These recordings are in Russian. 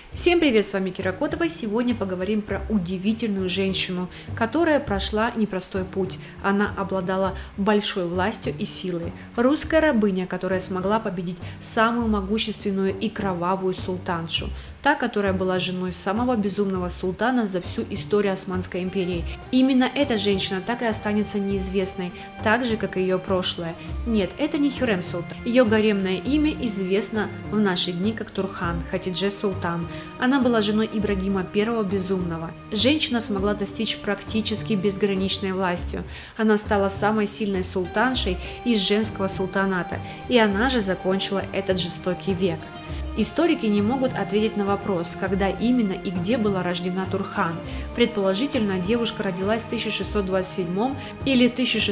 Всем привет, с вами Кира Котова. Сегодня поговорим про удивительную женщину, которая прошла непростой путь. Она обладала большой властью и силой. Русская рабыня, которая смогла победить самую могущественную и кровавую султаншу. Та, которая была женой самого безумного султана за всю историю Османской империи. Именно эта женщина так и останется неизвестной, так же, как и ее прошлое. Нет, это не Хюррем Султан. Ее гаремное имя известно в наши дни как Турхан, Хатидже Султан. Она была женой Ибрагима I Безумного. Женщина смогла достичь практически безграничной властью. Она стала самой сильной султаншей из женского султаната, и она же закончила этот жестокий век. Историки не могут ответить на вопрос, когда именно и где была рождена Турхан. Предположительно, девушка родилась в 1627 или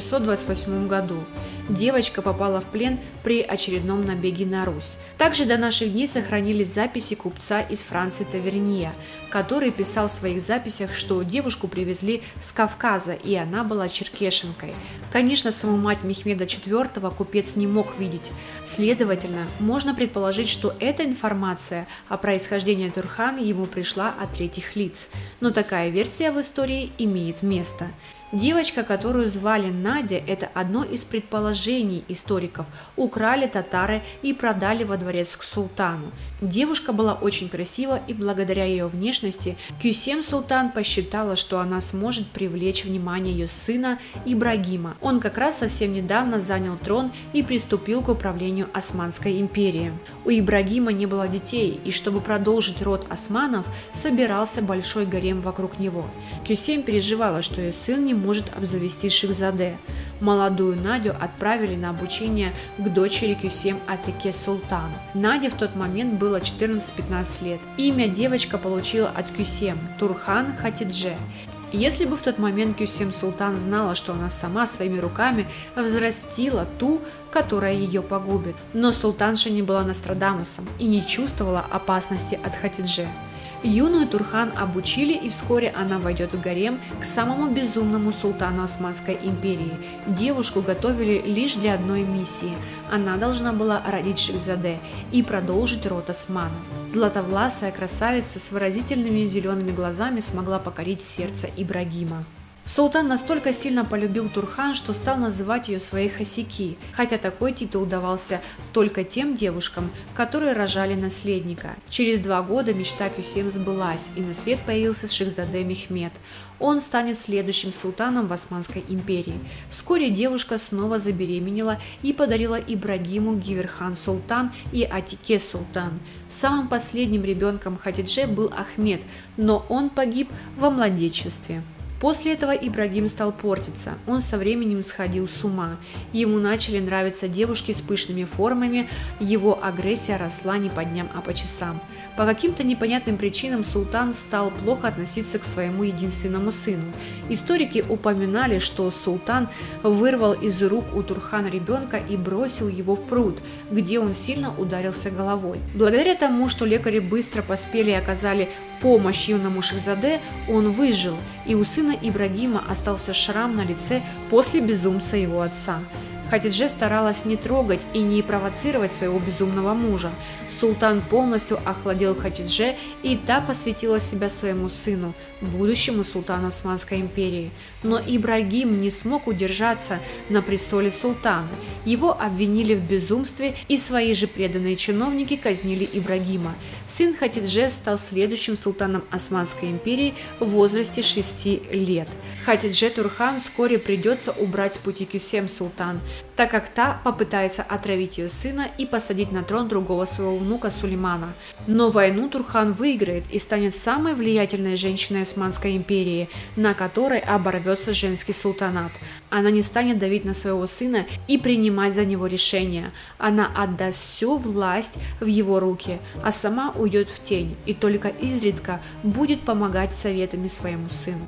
1628 году. Девочка попала в плен при очередном набеге на Русь. Также до наших дней сохранились записи купца из Франции Таверния, который писал в своих записях, что девушку привезли с Кавказа, и она была черкешенкой. Конечно, саму мать Мехмеда IV купец не мог видеть. Следовательно, можно предположить, что эта информация о происхождении Турхан ему пришла от третьих лиц. Но такая версия в истории имеет место. Девочка, которую звали Надя, это одно из предположений историков, украли татары и продали во дворец к султану. Девушка была очень красива, и благодаря ее внешности Кюсем Султан посчитала, что она сможет привлечь внимание ее сына Ибрагима. Он как раз совсем недавно занял трон и приступил к управлению Османской империей. У Ибрагима не было детей, и чтобы продолжить род османов, собирался большой гарем вокруг него. Кюсем переживала, что ее сын не может обзавестись Шихзаде. Молодую Надю отправили на обучение к дочери Кюсем Атике Султан. Наде в тот момент было 14-15 лет. Имя девочка получила от Кюсем – Турхан Хатидже. Если бы в тот момент Кюсем Султан знала, что она сама своими руками взрастила ту, которая ее погубит. Но султанша не была Нострадамусом и не чувствовала опасности от Хатидже. Юную Турхан обучили, и вскоре она войдет в гарем к самому безумному султану Османской империи. Девушку готовили лишь для одной миссии. Она должна была родить Шихзаде и продолжить род османов. Златовласая красавица с выразительными зелеными глазами смогла покорить сердце Ибрагима. Султан настолько сильно полюбил Турхан, что стал называть ее своей Хасики, хотя такой титул давался только тем девушкам, которые рожали наследника. Через 2 года мечта Кюсем сбылась, и на свет появился Шихзаде Мехмед. Он станет следующим султаном в Османской империи. Вскоре девушка снова забеременела и подарила Ибрагиму Гиверхан Султан и Атике Султан. Самым последним ребенком Хатидже был Ахмед, но он погиб во младенчестве. После этого Ибрагим стал портиться, он со временем сходил с ума. Ему начали нравиться девушки с пышными формами, его агрессия росла не по дням, а по часам. По каким-то непонятным причинам султан стал плохо относиться к своему единственному сыну. Историки упоминали, что султан вырвал из рук у Турхана ребенка и бросил его в пруд, где он сильно ударился головой. Благодаря тому, что лекари быстро поспели и оказали помощь юному Шихзаде, он выжил, и у сына Ибрагима остался шрам на лице после безумца его отца. Хатидже старалась не трогать и не провоцировать своего безумного мужа. Султан полностью охладил Хатидже, и та посвятила себя своему сыну, будущему султану Османской империи. Но Ибрагим не смог удержаться на престоле султана. Его обвинили в безумстве, и свои же преданные чиновники казнили Ибрагима. Сын Хатидже стал следующим султаном Османской империи в возрасте 6 лет. Хатидже Турхан вскоре придется убрать с пути Кюсем Султан, так как та попытается отравить ее сына и посадить на трон другого своего внука Сулеймана. Но войну Турхан выиграет и станет самой влиятельной женщиной Османской империи, на которой оборвется женский султанат. Она не станет давить на своего сына и принимать за него решения. Она отдаст всю власть в его руки, а сама уйдет в тень и только изредка будет помогать советами своему сыну.